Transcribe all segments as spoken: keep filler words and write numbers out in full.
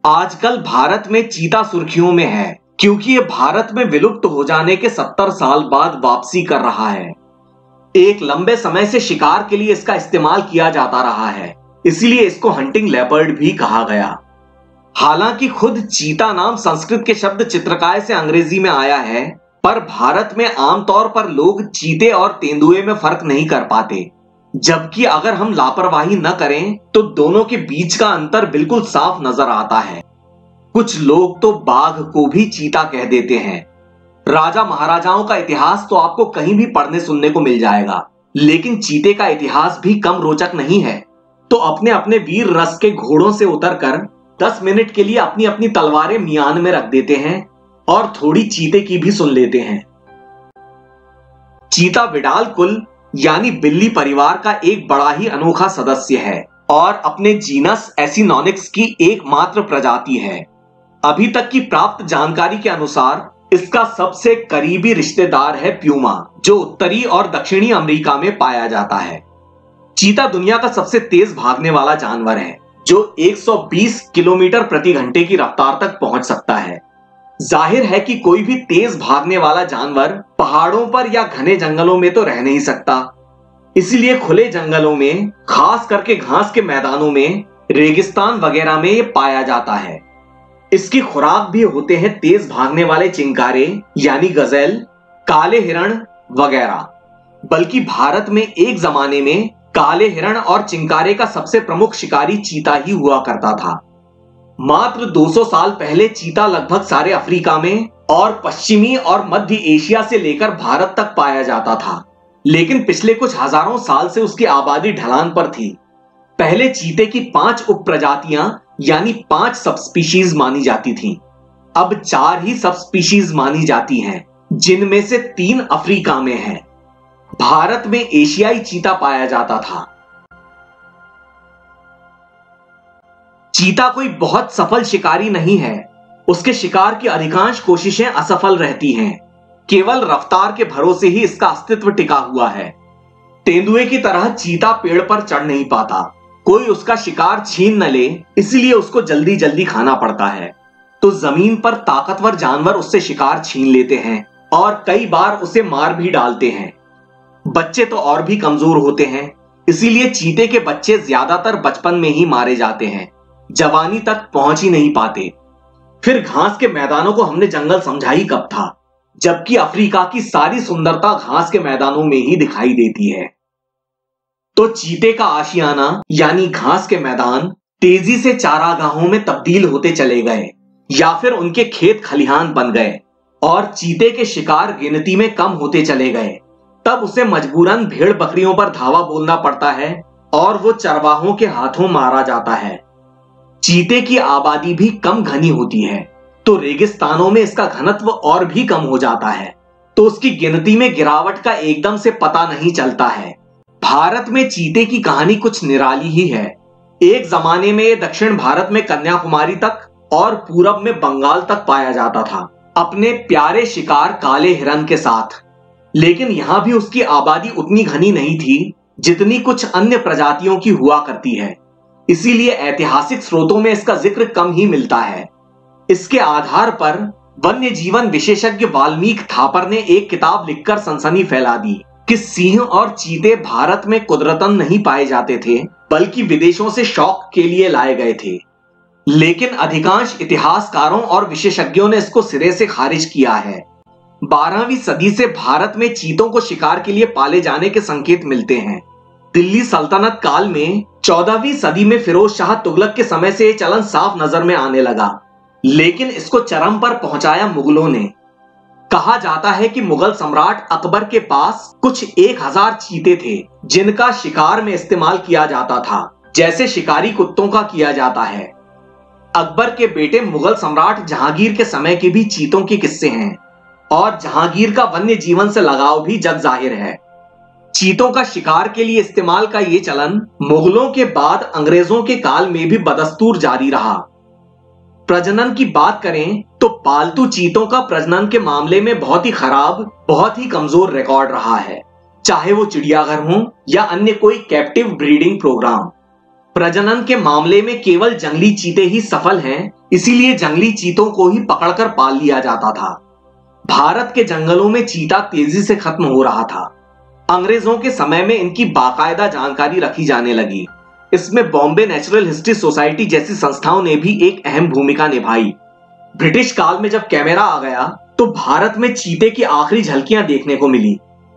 आजकल भारत में चीता सुर्खियों में है क्योंकि ये भारत में विलुप्त हो जाने के सत्तर साल बाद वापसी कर रहा है। एक लंबे समय से शिकार के लिए इसका इस्तेमाल किया जाता रहा है, इसलिए इसको हंटिंग लेपर्ड भी कहा गया। हालांकि खुद चीता नाम संस्कृत के शब्द चित्रकाय से अंग्रेजी में आया है, पर भारत में आमतौर पर लोग चीते और तेंदुए में फर्क नहीं कर पाते, जबकि अगर हम लापरवाही न करें तो दोनों के बीच का अंतर बिल्कुल साफ नजर आता है। कुछ लोग तो बाघ को भी चीता कह देते हैं। राजा महाराजाओं का इतिहास तो आपको कहीं भी पढ़ने सुनने को मिल जाएगा, लेकिन चीते का इतिहास भी कम रोचक नहीं है। तो अपने अपने वीर रस के घोड़ों से उतरकर दस मिनट के लिए अपनी अपनी तलवारें मियान में रख देते हैं और थोड़ी चीते की भी सुन लेते हैं। चीता विडाल कुल यानी बिल्ली परिवार का एक बड़ा ही अनोखा सदस्य है और अपने जीनस एसिनोनिक्स की एकमात्र प्रजाति है। अभी तक की प्राप्त जानकारी के अनुसार इसका सबसे करीबी रिश्तेदार है प्यूमा, जो उत्तरी और दक्षिणी अमेरिका में पाया जाता है। चीता दुनिया का सबसे तेज भागने वाला जानवर है, जो एक सौ बीस किलोमीटर प्रति घंटे की रफ्तार तक पहुंच सकता है। जाहिर है कि कोई भी तेज भागने वाला जानवर पहाड़ों पर या घने जंगलों में तो रह नहीं सकता, इसलिए खुले जंगलों में, खास करके घास के मैदानों में, रेगिस्तान वगैरह में ये पाया जाता है। इसकी खुराक भी होते हैं तेज भागने वाले चिंकारे यानी गजेल, काले हिरण वगैरह। बल्कि भारत में एक जमाने में काले हिरण और चिंकारे का सबसे प्रमुख शिकारी चीता ही हुआ करता था। मात्र दो सौ साल पहले चीता लगभग सारे अफ्रीका में और पश्चिमी और मध्य एशिया से लेकर भारत तक पाया जाता था, लेकिन पिछले कुछ हजारों साल से उसकी आबादी ढलान पर थी। पहले चीते की पांच उप प्रजातियां यानी पांच सब स्पीशीज मानी जाती थीं। अब चार ही सब स्पीशीज मानी जाती हैं, जिनमें से तीन अफ्रीका में हैं। भारत में एशियाई चीता पाया जाता था। चीता कोई बहुत सफल शिकारी नहीं है। उसके शिकार की अधिकांश कोशिशें असफल रहती हैं। केवल रफ्तार के भरोसे ही इसका अस्तित्व टिका हुआ है। तेंदुए की तरह चीता पेड़ पर चढ़ नहीं पाता। कोई उसका शिकार छीन न ले, इसलिए उसको जल्दी जल्दी खाना पड़ता है। तो जमीन पर ताकतवर जानवर उससे शिकार छीन लेते हैं और कई बार उसे मार भी डालते हैं। बच्चे तो और भी कमजोर होते हैं, इसीलिए चीते के बच्चे ज्यादातर बचपन में ही मारे जाते हैं, जवानी तक पहुंच ही नहीं पाते। फिर घास के मैदानों को हमने जंगल समझा ही कब था, जबकि अफ्रीका की सारी सुंदरता घास के मैदानों में ही दिखाई देती है। तो चीते का आशियाना यानी घास के मैदान तेजी से चारागाहों में तब्दील होते चले गए या फिर उनके खेत खलिहान बन गए और चीते के शिकार गिनती में कम होते चले गए। तब उसे मजबूरन भेड़ बकरियों पर धावा बोलना पड़ता है और वो चरवाहों के हाथों मारा जाता है। चीते की आबादी भी कम घनी होती है, तो रेगिस्तानों में इसका घनत्व और भी कम हो जाता है, तो उसकी गिनती में गिरावट का एकदम से पता नहीं चलता है। भारत में चीते की कहानी कुछ निराली ही है। एक जमाने में ये दक्षिण भारत में कन्याकुमारी तक और पूरब में बंगाल तक पाया जाता था, अपने प्यारे शिकार काले हिरण के साथ। लेकिन यहां भी उसकी आबादी उतनी घनी नहीं थी जितनी कुछ अन्य प्रजातियों की हुआ करती है, इसीलिए ऐतिहासिक स्रोतों में इसका जिक्र कम ही मिलता है। इसके आधार पर वन्य जीवन विशेषज्ञ वाल्मीकि थापर ने एक किताब लिखकर सनसनी फैला दी कि सिंह और चीते भारत में कुदरतन नहीं पाए जाते थे, बल्कि विदेशों से शौक के लिए लाए गए थे। लेकिन अधिकांश इतिहासकारों और विशेषज्ञों ने इसको सिरे से खारिज किया है। बारहवीं सदी से भारत में चीतों को शिकार के लिए पाले जाने के संकेत मिलते हैं। दिल्ली सल्तनत काल में चौदहवीं सदी में फिरोज शाह तुगलक के समय से यह चलन साफ नजर में आने लगा, लेकिन इसको चरम पर पहुंचाया मुगलों ने। कहा जाता है कि मुगल सम्राट अकबर के पास कुछ एक हजार चीते थे, जिनका शिकार में इस्तेमाल किया जाता था, जैसे शिकारी कुत्तों का किया जाता है। अकबर के बेटे मुगल सम्राट जहांगीर के समय के भी चीतों के किस्से हैं और जहांगीर का वन्य जीवन से लगाव भी जग जाहिर है। चीतों का शिकार के लिए इस्तेमाल का यह चलन मुगलों के बाद अंग्रेजों के काल में भी बदस्तूर जारी रहा। प्रजनन की बात करें तो पालतू चीतों का प्रजनन के मामले में बहुत ही खराब, बहुत ही कमजोर रिकॉर्ड रहा है, चाहे वो चिड़ियाघर हो या अन्य कोई कैप्टिव ब्रीडिंग प्रोग्राम। प्रजनन के मामले में केवल जंगली चीते ही सफल हैं, इसीलिए जंगली चीतों को ही पकड़कर पाल लिया जाता था। भारत के जंगलों में चीता तेजी से खत्म हो रहा था। अंग्रेजों के समय में इनकी बाकायदा जानकारी रखी जाने लगी। इसमें बॉम्बे नेचुरल हिस्ट्री सोसाइटी जैसी संस्थाओं ने भी एक अहम भूमिका निभाई। ब्रिटिश काल में जब कैमरा आ गया तो भारत में चीते की आखिरी झलकियां देखने को मिली।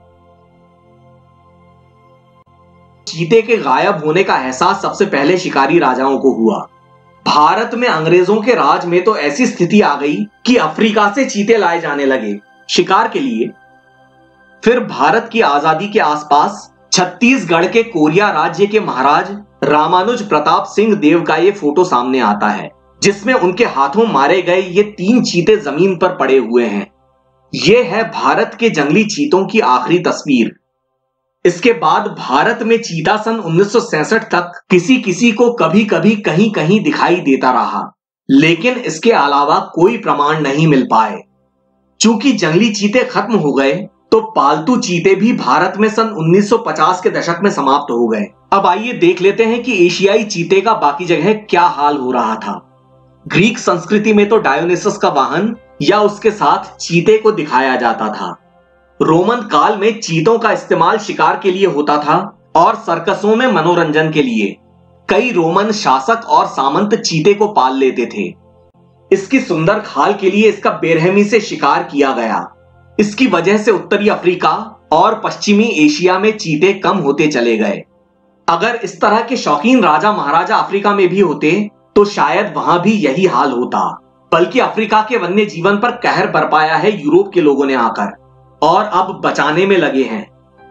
चीते के गायब होने का एहसास सबसे पहले शिकारी राजाओं को हुआ। भारत में अंग्रेजों के राज में तो ऐसी स्थिति आ गई कि अफ्रीका से चीते लाए जाने लगे शिकार के लिए। फिर भारत की आजादी के आसपास छत्तीसगढ़ के कोरिया राज्य के महाराज रामानुज प्रताप सिंह देव का ये फोटो सामने आता है, जिसमें उनके हाथों मारे गए ये तीन चीते जमीन पर पड़े हुए हैं। ये है भारत के जंगली चीतों की आखिरी तस्वीर। इसके बाद भारत में चीता सन उन्नीस सौ सैंसठ तक किसी किसी को कभी कभी कहीं कहीं दिखाई देता रहा, लेकिन इसके अलावा कोई प्रमाण नहीं मिल पाए। चूंकि जंगली चीते खत्म हो गए तो पालतू चीते भी भारत में सन उन्नीस सौ पचास के दशक में समाप्त हो गए। अब आइए देख लेते हैं कि एशियाई चीते का बाकी जगह क्या हाल हो रहा था। ग्रीक संस्कृति में तो डायोनिसस का वाहन या उसके साथ चीते को दिखाया जाता था। रोमन काल में चीतों का इस्तेमाल शिकार के लिए होता था और सर्कसों में मनोरंजन के लिए। कई रोमन शासक और सामंत चीते को पाल लेते थे। इसकी सुंदर खाल के लिए इसका बेरहमी से शिकार किया गया। इसकी वजह से उत्तरी अफ्रीका और पश्चिमी एशिया में चीते कम होते चले गए। अगर इस तरह के शौकीन राजा महाराजा अफ्रीका में भी होते तो शायद वहां भी यही हाल होता। बल्कि अफ्रीका के वन्य जीवन पर कहर बरपाया है यूरोप के लोगों ने आकर, और अब बचाने में लगे हैं।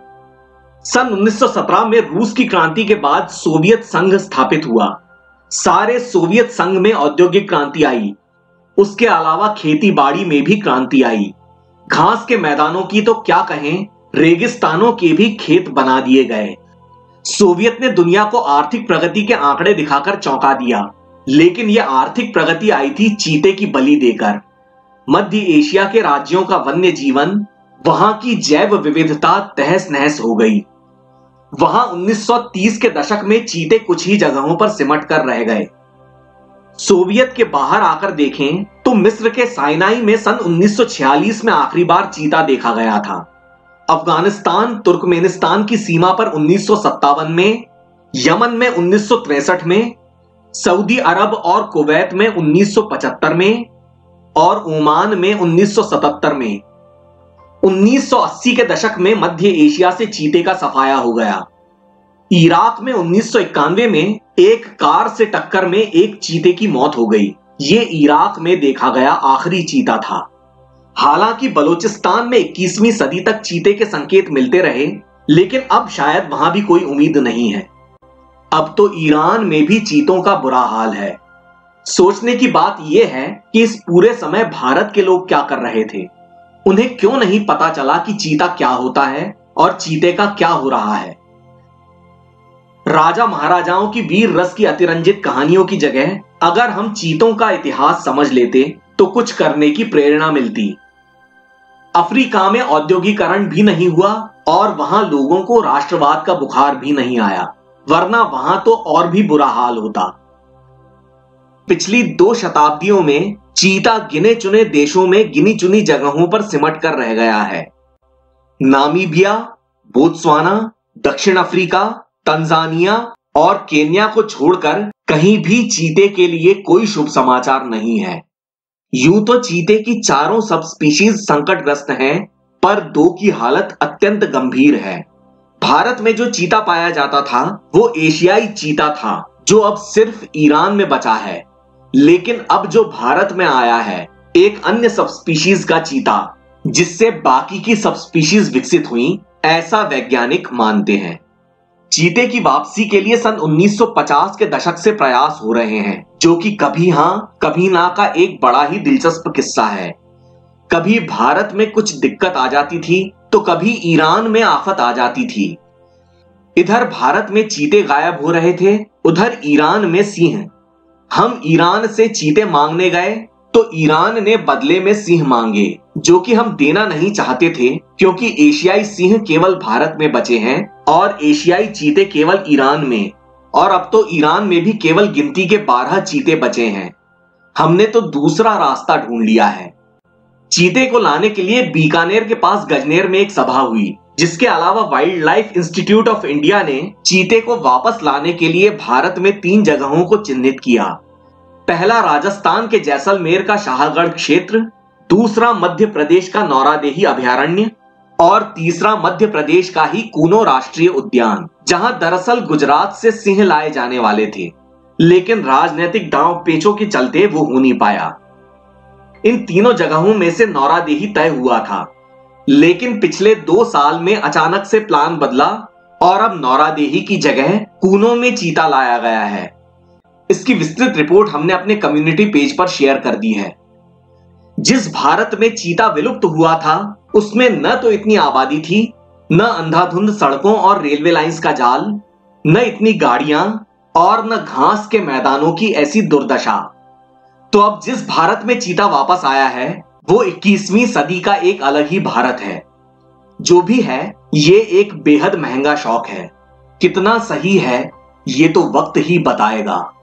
सन उन्नीस सौ सत्रह में रूस की क्रांति के बाद सोवियत संघ स्थापित हुआ। सारे सोवियत संघ में औद्योगिक क्रांति आई। उसके अलावा खेती बाड़ी में भी क्रांति आई। घास के मैदानों की तो क्या कहें, रेगिस्तानों के भी खेत बना दिए गए। सोवियत ने दुनिया को आर्थिक प्रगति के आंकड़े दिखाकर चौंका दिया, लेकिन यह आर्थिक प्रगति आई थी चीते की बलि देकर। मध्य एशिया के राज्यों का वन्य जीवन, वहां की जैव विविधता तहस नहस हो गई। वहां उन्नीस सौ तीस के दशक में चीते कुछ ही जगहों पर सिमट कर रह गए। सोवियत के बाहर आकर देखें तो मिस्र के साइनाई में सन उन्नीस सौ छियालीस में आखिरी बार चीता देखा गया था। अफगानिस्तान तुर्कमेनिस्तान की सीमा पर उन्नीस सौ सत्तावन में, यमन में उन्नीस सौ तिरसठ में, सऊदी अरब और कुवैत में उन्नीस सौ पचहत्तर में और ओमान में उन्नीस सौ सतहत्तर में। उन्नीस सौ अस्सी के दशक में मध्य एशिया से चीते का सफाया हो गया। इराक में उन्नीस सौ इक्यानवे में एक कार से टक्कर में एक चीते की मौत हो गई। ये इराक में देखा गया आखिरी चीता था। हालांकि बलूचिस्तान में इक्कीसवीं सदी तक चीते के संकेत मिलते रहे, लेकिन अब शायद वहां भी कोई उम्मीद नहीं है। अब तो ईरान में भी चीतों का बुरा हाल है। सोचने की बात यह है कि इस पूरे समय भारत के लोग क्या कर रहे थे। उन्हें क्यों नहीं पता चला कि चीता क्या होता है और चीते का क्या हो रहा है। राजा महाराजाओं की वीर रस की अतिरंजित कहानियों की जगह अगर हम चीतों का इतिहास समझ लेते तो कुछ करने की प्रेरणा मिलती। अफ्रीका में औद्योगिकरण भी नहीं हुआ और वहां लोगों को राष्ट्रवाद का बुखार भी नहीं आया, वरना वहां तो और भी बुरा हाल होता। पिछली दो शताब्दियों में चीता गिने चुने देशों में गिनी चुनी जगहों पर सिमट कर रह गया है। नामीबिया, बोत्सवाना, दक्षिण अफ्रीका, तंजानिया और केन्या को छोड़कर कहीं भी चीते के लिए कोई शुभ समाचार नहीं है। यूं तो चीते की चारों सब स्पीशीज संकटग्रस्त हैं, पर दो की हालत अत्यंत गंभीर है। भारत में जो चीता पाया जाता था वो एशियाई चीता था, जो अब सिर्फ ईरान में बचा है। लेकिन अब जो भारत में आया है एक अन्य सब स्पीशीज का चीता, जिससे बाकी की सब स्पीशीज विकसित हुई, ऐसा वैज्ञानिक मानते हैं। चीते की वापसी के लिए सन उन्नीस सौ पचास के दशक से प्रयास हो रहे हैं, जो कि कभी हां कभी ना का एक बड़ा ही दिलचस्प किस्सा है। कभी भारत में कुछ दिक्कत आ जाती थी तो कभी ईरान में आफत आ जाती थी। इधर भारत में चीते गायब हो रहे थे, उधर ईरान में सिंह। हम ईरान से चीते मांगने गए तो ईरान ने बदले में सिंह मांगे, जो कि हम देना नहीं चाहते थे, क्योंकि एशियाई सिंह केवल भारत में बचे हैं और एशियाई चीते केवल ईरान में, और अब तो ईरान में भी केवल गिनती के बारह चीते बचे हैं। हमने तो दूसरा रास्ता ढूंढ लिया है। चीते को लाने के लिए बीकानेर के पास गजनेर में एक सभा हुई, जिसके अलावा Wildlife Institute of India ने चीते को वापस लाने के लिए भारत में तीन जगहों को चिन्हित किया। पहला राजस्थान के जैसलमेर का शाहगढ़ क्षेत्र, दूसरा मध्य प्रदेश का नौरादेही अभयारण्य और तीसरा मध्य प्रदेश का ही कूनो राष्ट्रीय उद्यान, जहां दरअसल गुजरात से सिंह लाए जाने वाले थे, लेकिन राजनीतिक दांव पेचों के चलते वो हो नहीं पाया। इन तीनों जगहों में से नौरादेही तय हुआ था, लेकिन पिछले दो साल में अचानक से प्लान बदला और अब नौरादेही की जगह कूनो में चीता लाया गया है। इसकी विस्तृत रिपोर्ट हमने अपने कम्युनिटी पेज पर शेयर कर दी है। जिस भारत में चीता विलुप्त हुआ था, उसमें न तो इतनी आबादी थी, न अंधाधुंध सड़कों और रेलवे लाइंस का जाल, न इतनी गाड़ियां और न घास के मैदानों की ऐसी दुर्दशा। तो अब जिस भारत में चीता वापस आया है, वो इक्कीसवीं सदी का एक अलग ही भारत है। जो भी है, ये एक बेहद महंगा शौक है। कितना सही है, ये तो वक्त ही बताएगा।